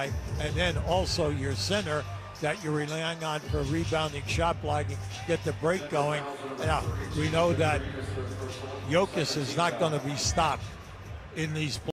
and then also your center that you're relying on for rebounding, shot blocking, get the break going. Now, we know that Jokic is not going to be stopped in these